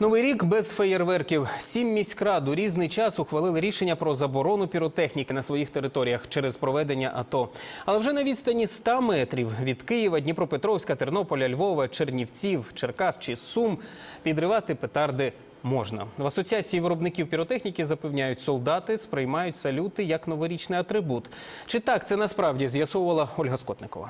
Новий рік без феєрверків. 7 міськрад у різний час ухвалили рішення про заборону піротехніки на своїх територіях через проведення АТО. Але вже на відстані 100 метрів від Києва, Дніпропетровська, Тернополя, Львова, Чернівців, Черкас чи Сум підривати петарди можна. В Асоціації виробників піротехніки запевняють, солдати сприймають салюти як новорічний атрибут. Чи так це насправді, з'ясовувала Ольга Скотникова.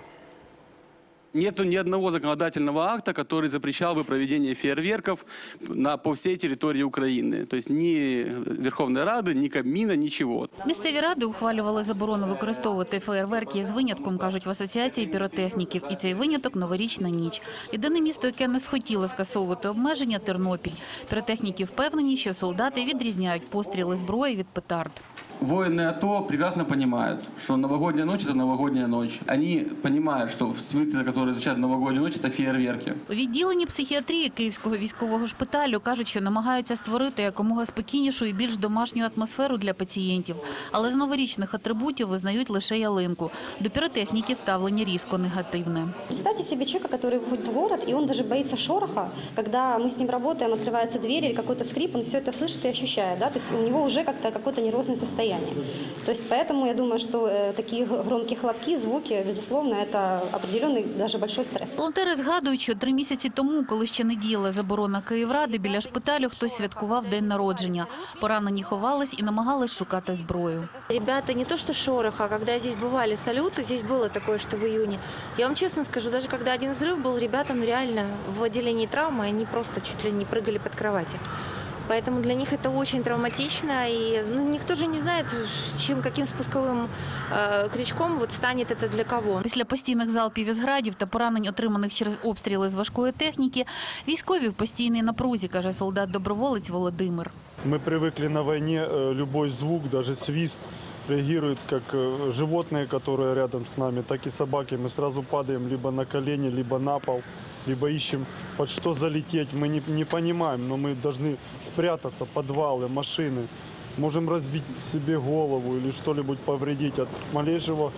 Нету ни одного законодательного акта, который запрещал бы проведение фейерверков по всей территории Украины. То есть ни Верховной Рады, ни Кабмина, ничего. Місцеві ради ухвалювали заборону використовувати феєрверки з винятком, кажуть в Асоціації піротехніків. І цей виняток – новорічна ніч. Єдине місто, яке не схотіло скасовувати обмеження – Тернопіль. Піротехніки впевнені, що солдати відрізняють постріли зброї від петард. Воины АТО прекрасно понимают, что новогодняя ночь – это новогодняя ночь. Они понимают, что выстрелы, которые звучат в новогоднюю ночь – это фейерверки. У відділенні психіатрії Київського військового шпиталю кажуть, що намагаються створити якомога спокійнішу і більш домашню атмосферу для пацієнтів. Але з новорічних атрибутів визнають лише ялинку. До піротехніки ставлення різко негативне. Представьте себе человека, который выходит в город, и он даже боится шороха. Когда мы с ним работаем, открываются двери или какой-то скрип, он все это слышит и ощущает. Да? То есть у него уже как-то какое-то нервозное состояние. То есть поэтому я думаю, что такие громкие хлопки, звуки, безусловно, это определенный, даже большой стресс. Волонтери згадують, що 3 місяці тому, коли ще не діяла заборона Київради, біля шпиталю хтось святкував день народження. Поранені ховались і намагались шукати зброю. Ребята, не то что шорох, а когда здесь бывали салюты, здесь было такое, что в июне. Я вам честно скажу, даже когда один взрыв был, ребятам реально в отделении травмы, они просто чуть ли не прыгали под кровати. Поэтому для них это очень травматично, и никто же не знает, каким спусковым крючком станет это для кого. Після постійних залпів із градів та поранень, отриманих через обстріли з важкої техніки, військові в постійній напрузі, каже солдат-доброволець Володимир. Мы привыкли на войне, любой звук, даже свист, реагирует как животные, которые рядом с нами, так и собаки. Мы сразу падаем либо на колени, либо на пол, либо ищем, под что залететь. Мы не понимаем, но мы должны спрятаться, подвалы, машины. Можем разбить себе голову или что-нибудь повредить от малейшего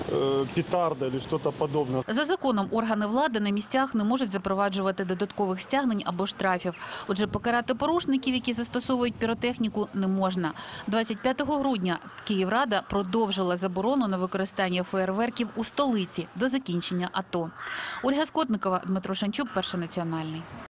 петарда или что-то подобное. За законом органи влади на місцях не можуть запроваджувати додаткових стягнень або штрафів. Отже, покарати порушників, які застосовують піротехніку, не можна. 25 грудня Київрада продовжила заборону на використання феєрверків у столиці до закінчення АТО. Ольга Скотникова, Дмитро Шанчук, Перший національний.